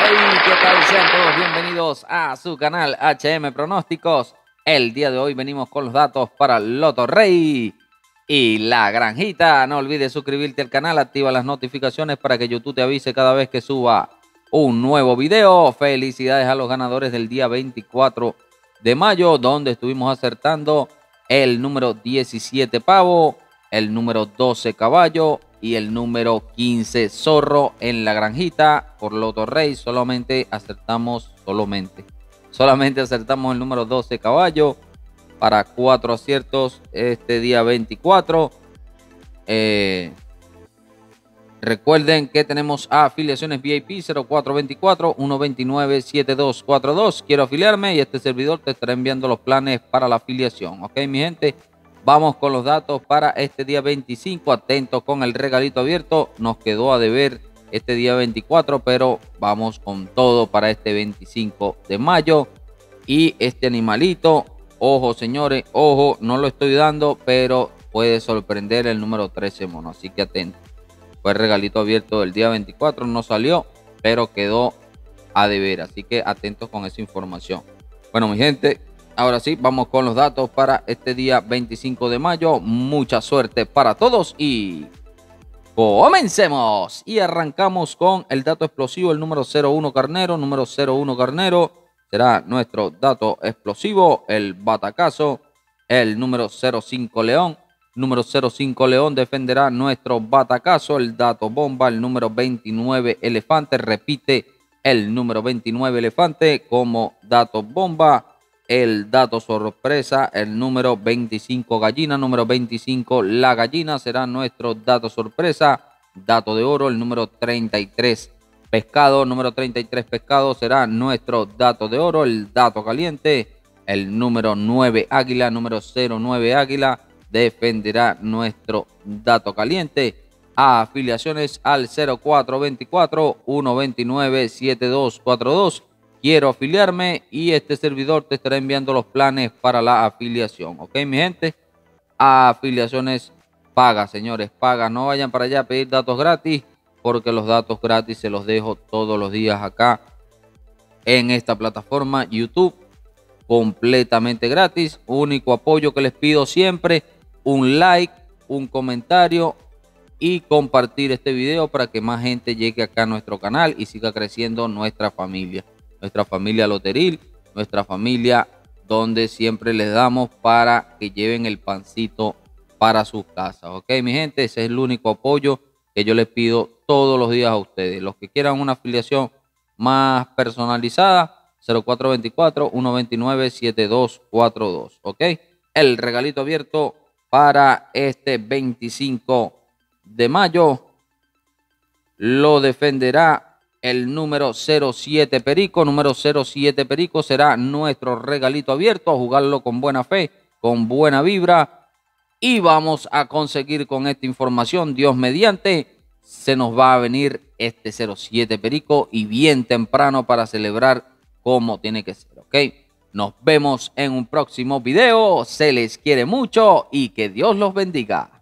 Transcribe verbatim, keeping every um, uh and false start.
Hey, ¿qué tal? Sean todos bienvenidos a su canal H M Pronósticos. El día de hoy venimos con los datos para Loto Rey y La Granjita. No olvides suscribirte al canal, activa las notificaciones para que YouTube te avise cada vez que suba un nuevo video. Felicidades a los ganadores del día veinticuatro de mayo, donde estuvimos acertando el número diecisiete pavo, el número doce caballo y el número quince zorro en La Granjita. Por Loto Rey solamente acertamos, solamente, solamente acertamos el número doce caballo para cuatro aciertos este día veinticuatro. Eh, recuerden que tenemos afiliaciones V I P cero cuatro veinticuatro, uno veintinueve, setenta y dos cuarenta y dos. Quiero afiliarme y este servidor te estará enviando los planes para la afiliación. Ok, mi gente. Vamos con los datos para este día veinticinco. Atentos con el regalito abierto. Nos quedó a deber este día veinticuatro, pero vamos con todo para este veinticinco de mayo. Y este animalito, ojo señores, ojo, no lo estoy dando, pero puede sorprender el número trece mono. Así que atentos. Fue el regalito abierto del día veinticuatro, no salió, pero quedó a deber. Así que atentos con esa información. Bueno, mi gente. Ahora sí, vamos con los datos para este día veinticinco de mayo. Mucha suerte para todos y comencemos. Y arrancamos con el dato explosivo, el número cero uno carnero. Número cero uno carnero será nuestro dato explosivo, el batacazo. El número cero cinco león. Número cero cinco león defenderá nuestro batacazo. El dato bomba, el número veintinueve elefante. Repite el número veintinueve elefante como dato bomba. El dato sorpresa, el número veinticinco gallina, número veinticinco la gallina será nuestro dato sorpresa. Dato de oro, el número treinta y tres pescado, número treinta y tres pescado será nuestro dato de oro. El dato caliente, el número nueve águila, número cero nueve águila defenderá nuestro dato caliente. Afiliaciones al cero cuatro veinticuatro, uno veintinueve, setenta y dos cuarenta y dos. Quiero afiliarme y este servidor te estará enviando los planes para la afiliación. Ok, mi gente. Afiliaciones pagas, señores, pagas. No vayan para allá a pedir datos gratis, porque los datos gratis se los dejo todos los días acá en esta plataforma YouTube. Completamente gratis. Único apoyo que les pido siempre, un like, un comentario y compartir este video para que más gente llegue acá a nuestro canal y siga creciendo nuestra familia. Nuestra familia loteril, nuestra familia donde siempre les damos para que lleven el pancito para sus casas. Ok, mi gente, ese es el único apoyo que yo les pido todos los días a ustedes. Los que quieran una afiliación más personalizada, cero cuatro veinticuatro, uno veintinueve, setenta y dos cuarenta y dos. Ok, el regalito abierto para este veinticinco de mayo lo defenderá el número cero siete Perico. Número cero siete Perico será nuestro regalito abierto. A jugarlo con buena fe, con buena vibra. Y vamos a conseguir con esta información, Dios mediante, se nos va a venir este cero siete Perico y bien temprano para celebrar como tiene que ser. Ok, nos vemos en un próximo video. Se les quiere mucho y que Dios los bendiga.